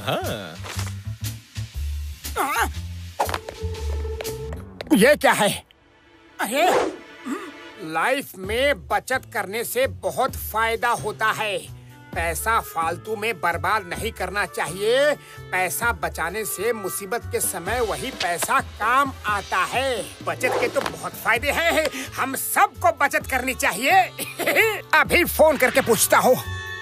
हाँ। ये क्या है? अरे लाइफ में बचत करने से बहुत फायदा होता है। पैसा फालतू में बर्बाद नहीं करना चाहिए। पैसा बचाने से मुसीबत के समय वही पैसा काम आता है। बचत के तो बहुत फायदे हैं। हम सबको बचत करनी चाहिए। अभी फोन करके पूछता हूँ।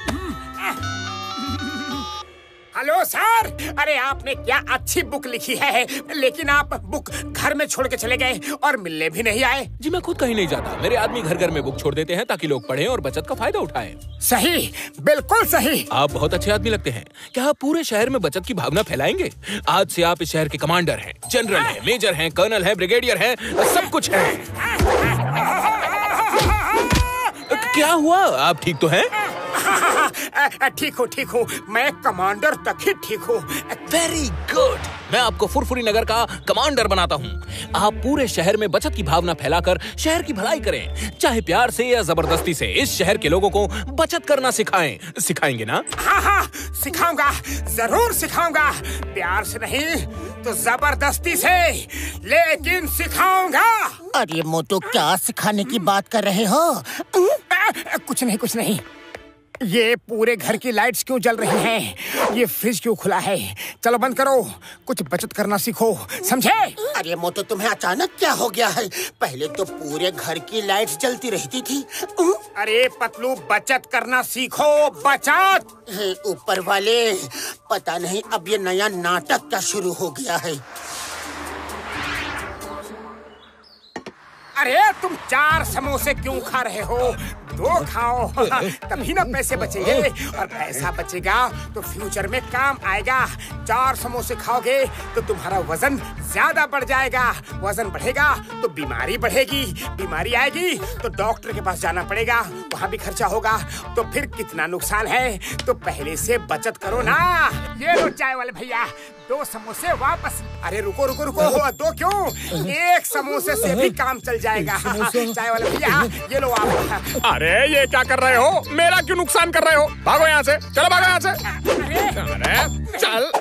हेलो सर, अरे आपने क्या अच्छी बुक लिखी है, लेकिन आप बुक घर में छोड़ के चले गए और मिलने भी नहीं आए। जी मैं खुद कहीं नहीं जाता। मेरे आदमी घर घर में बुक छोड़ देते हैं ताकि लोग पढ़ें और बचत का फायदा उठाएं। सही, बिल्कुल सही। आप बहुत अच्छे आदमी लगते हैं। क्या आप पूरे शहर में बचत की भावना फैलाएंगे? आज से आप इस शहर के कमांडर हैं, जनरल हैं, मेजर हैं, कर्नल हैं, ब्रिगेडियर हैं, सब कुछ हैं। क्या हुआ? आप ठीक तो हैं? ठीक हूँ। मैं कमांडर तक ही ठीक हूँ। Very good. मैं आपको फुरफुरी नगर का कमांडर बनाता हूँ। आप पूरे शहर में बचत की भावना फैलाकर शहर की भलाई करें, चाहे प्यार से या जबरदस्ती से। इस शहर के लोगों को बचत करना सिखाएं। सिखाएंगे ना? हाँ, सिखाऊंगा, जरूर सिखाऊंगा। प्यार से नहीं तो जबरदस्ती से, लेकिन सिखाऊंगा। अरे मोटू, क्या सिखाने की बात कर रहे हो? कुछ नहीं। ये पूरे घर की लाइट्स क्यों जल रही हैं? ये फ्रिज क्यों खुला है? चलो बंद करो, कुछ बचत करना सीखो, समझे? अरे मोटू, तुम्हें अचानक क्या हो गया है? पहले तो पूरे घर की लाइट्स जलती रहती थी। अरे पतलू, बचत करना सीखो, बचत। हे ऊपर वाले, पता नहीं अब ये नया नाटक क्या शुरू हो गया है। अरे तुम 4 समोसे क्यों खा रहे हो? 2 खाओ, तभी ना पैसे बचेंगे, और पैसा बचेगा तो फ्यूचर में काम आएगा। 4 समोसे खाओगे तो तुम्हारा वजन ज्यादा बढ़ जाएगा। वजन बढ़ेगा तो बीमारी बढ़ेगी। बीमारी आएगी तो डॉक्टर के पास जाना पड़ेगा, वहाँ भी खर्चा होगा। तो फिर कितना नुकसान है। तो पहले से बचत करो ना। ये लो चाय वाले भैया, 2 समोसे वापस। अरे रुको, 2 क्यों? 1 समोसे से भी काम चल जाएगा। चाय वाले भैया, ये लो आप। अरे ये क्या कर रहे हो? मेरा क्यों नुकसान कर रहे हो? भागो यहाँ से, चलो भागो यहाँ से। अरे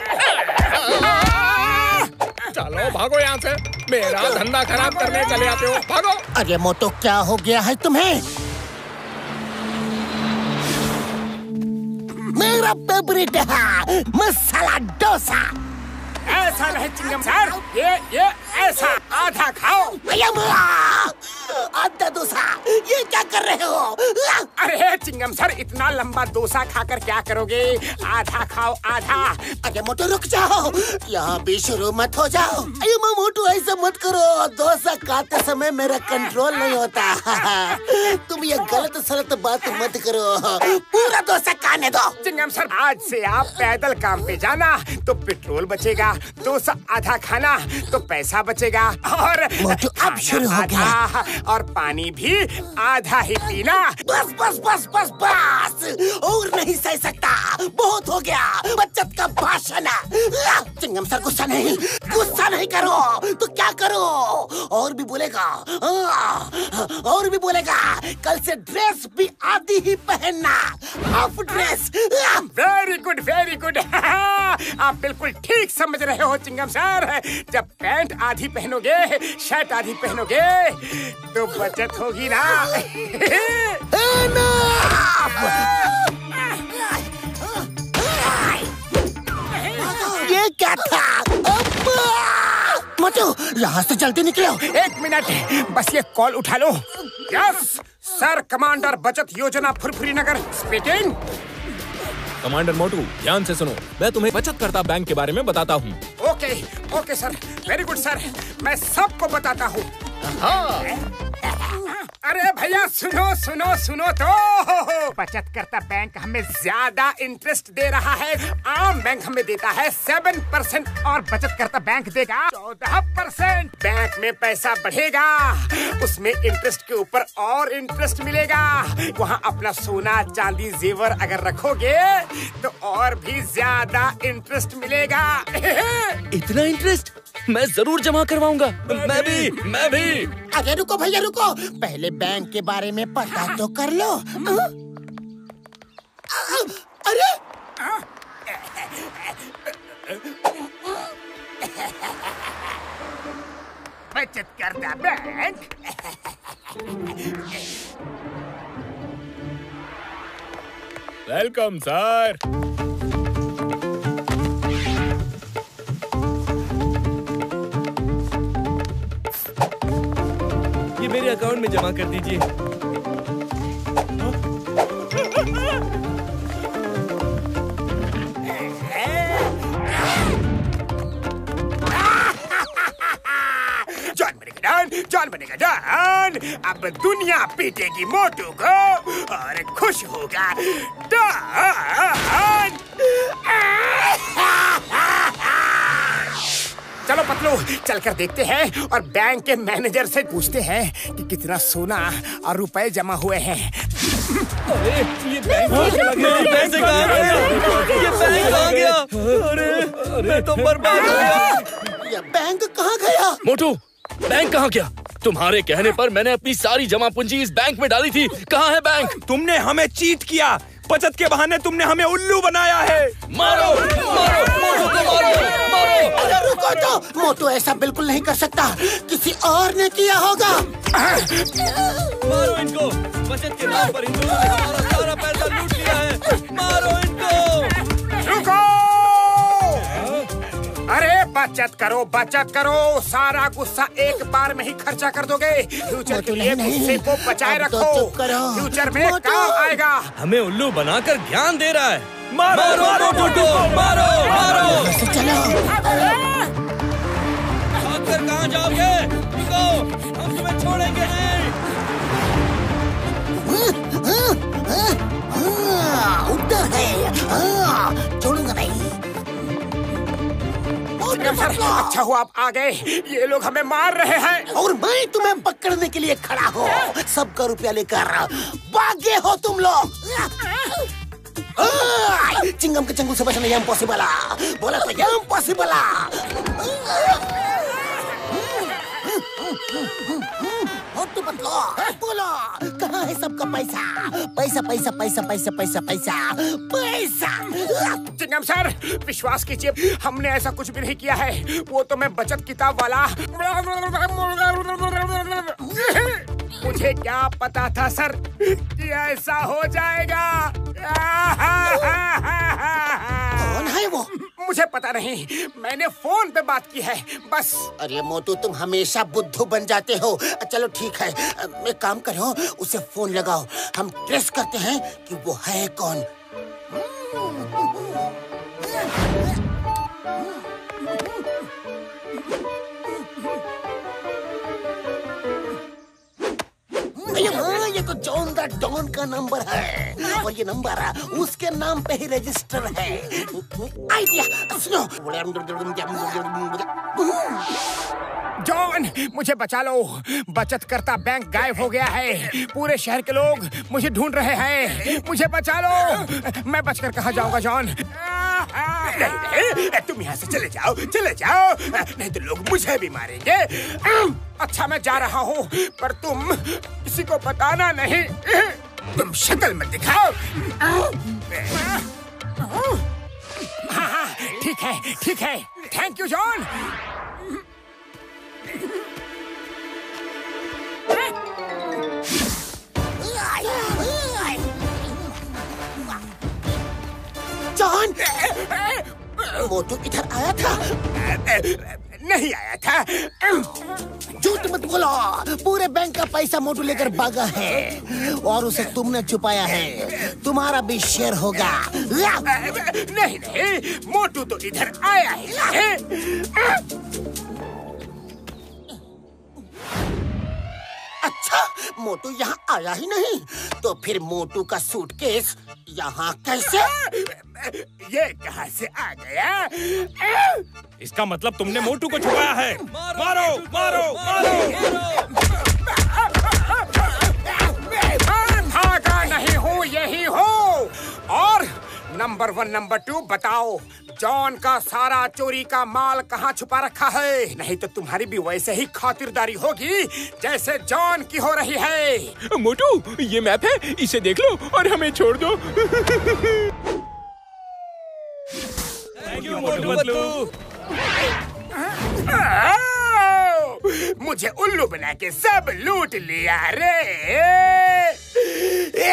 चलो भागो यहाँ से। मेरा धंधा खराब करने चले आते हो, भागो। अरे मोटू, क्या हो गया है तुम्हें? मेरा फेवरेट है मसाला डोसा। ऐसा नहीं चिंगम सर, ये ऐसा आधा खाओ। आधा डोसा, ये क्या कर रहे हो? अरे चिंगम सर, इतना लंबा डोसा खाकर क्या करोगे? आधा खाओ, आधा। अरे मोटू रुक जाओ, यहाँ भी शुरू मत हो जाओ। अरे मोटू, ऐसा मत करो। डोसा खाते समय मेरा कंट्रोल नहीं होता। तुम ये गलत सलत बात मत करो। पूरा डोसा खाने दो। चिंगम सर, आज से आप पैदल काम पे जाना तो पेट्रोल बचेगा। डोसा आधा खाना तो पैसा बचेगा। और मोटू, अब शुरू हो गया। और पानी भी आधा ही पीना। बस बस बस बस बस, और नहीं सह सकता। बहुत हो गया बचत का भाषण। चिंगम सर, गुस्सा नहीं करो तो क्या करो? और भी बोलेगा, और भी बोलेगा। कल से ड्रेस भी आधी ही पहनना, हाफ ड्रेस। Very good. आप बिल्कुल ठीक समझ रहे हो चिंगम सर। जब पैंट आधी पहनोगे, शर्ट आधी पहनोगे तो बचत होगी ना। ये क्या था? मोटू, यहाँ से जल्दी निकलो। 1 मिनट, बस ये कॉल उठा लो। यस सर, कमांडर बचत योजना फुरफुरी नगर स्पीकिंग। कमांडर मोटू, ध्यान से सुनो। मैं तुम्हें बचत करता बैंक के बारे में बताता हूँ। Okay sir, very good sir, मैं सबको बताता हूँ। अरे भैया सुनो तो। बचत करता बैंक हमें ज्यादा इंटरेस्ट दे रहा है। आम बैंक हमें देता है 7% और बचत करता बैंक देगा 14%। बैंक में पैसा बढ़ेगा, उसमें इंटरेस्ट के ऊपर और इंटरेस्ट मिलेगा। वहाँ अपना सोना चांदी जेवर अगर रखोगे तो और भी ज्यादा इंटरेस्ट मिलेगा। इतना इंटरेस्ट? मैं जरूर जमा करवाऊंगा। मैं भी। अरे रुको भैया, रुको। पहले बैंक के बारे में पता तो कर लो। अरे बचत करता बैंक। Welcome sir. ये मेरे अकाउंट में जमा कर दीजिए। जॉन बनेगा डॉन। अब दुनिया पीटेगी मोटू को और खुश होगा डॉन। चलो पतलू, चलकर देखते हैं और बैंक के मैनेजर से पूछते हैं कि कितना सोना और रुपए जमा हुए हैं। अरे ये बैंक पैसे कहाँ गए? ये बैंक कहाँ गया? अरे मैं तो बर्बाद हो गया। ये बैंक कहाँ गया? मोटू, बैंक कहाँ गया? तुम्हारे कहने पर मैंने अपनी सारी जमा पूंजी इस बैंक में डाली थी। कहाँ है बैंक? तुमने हमें चीट किया। बचत के बहाने तुमने हमें उल्लू बनाया है। मारो मारो मोटू को मारो मारो। अरे रुको तो, मोटू ऐसा बिल्कुल नहीं कर सकता, किसी और ने किया होगा। मारो इनको। बचत के नाम पर हिंदुओं ने हमारा सारा पैसा लूट लिया है। मारो इनको। रुको! अरे बचत करो, सारा गुस्सा एक बार में ही खर्चा कर दोगे। फ्यूचर के लिए गुस्से को बचाए रखो, फ्यूचर में काम आएगा। हमें उल्लू बनाकर ज्ञान दे रहा है। मारो मारो मोटू, मारो मारो। चलो। भागकर कहाँ जाओगे? रुको, हम तुम्हें छोड़ेंगे नहीं। उधर है, छोड़ूंगा नहीं। अच्छा हुआ आप आ गए, ये लोग हमें मार रहे हैं। और मैं तुम्हें पकड़ने के लिए खड़ा हूँ। सबका रुपया लेकर भागे हो तुम लोग। चिंगम के चंगुल से बचना इम्पॉसिबल। बोला तो इम्पॉसिबल। बोलो कहाँ है सबका पैसा? पैसा पैसा पैसा पैसा पैसा पैसा पैसा। चिंगम सर, विश्वास कीजिए, हमने ऐसा कुछ भी नहीं किया है। वो तो मैं बचत किताब वाला। मुझे क्या पता था सर कि ऐसा हो जाएगा। कौन है वो? मुझे पता नहीं, मैंने फोन पे बात की है बस। अरे मोटू, तुम हमेशा बुद्धू बन जाते हो। चलो ठीक है, एक काम करो, उसे फोन लगाओ, हम ट्रेस करते हैं कि वो है कौन। ये तो जॉन द डॉन का नंबर है और ये नंबर उसके नाम पे ही रजिस्टर है। आइडिया सुनो। जॉन, मुझे बचा लो, बचत करता बैंक गायब हो गया है। पूरे शहर के लोग मुझे ढूंढ रहे हैं, मुझे बचा लो। मैं बचकर कहाँ जाऊंगा जॉन? नहीं, तुम यहाँ से चले जाओ, नहीं तो लोग मुझे भी मारेंगे। अच्छा मैं जा रहा हूँ, पर तुम किसी को बताना नहीं। तुम शक्ल मत दिखाओ। हाँ, ठीक है। Thank you John. John, Motu इधर आया था? नहीं आया था। झूठ मत बोलो, पूरे बैंक का पैसा मोटू लेकर भागा है और उसे तुमने छुपाया है। तुम्हारा भी शेयर होगा। नहीं, मोटू तो इधर आया है। अच्छा, मोटू यहाँ आया ही नहीं, तो फिर मोटू का सूटकेस यहाँ कैसे? ये कहाँ से आ गया? इसका मतलब तुमने मोटू को छुपाया है। मारो मारो मारो। भागा नहीं हूँ, यही हूँ। और नंबर 1 नंबर 2 बताओ, जॉन का सारा चोरी का माल कहाँ छुपा रखा है? नहीं तो तुम्हारी भी वैसे ही खातिरदारी होगी जैसे जॉन की हो रही है। मोटू, ये मैप है, इसे देख लो और हमें छोड़ दो। Thank you Motu Patlu. मुझे उल्लू बना के सब लूट लिया रे।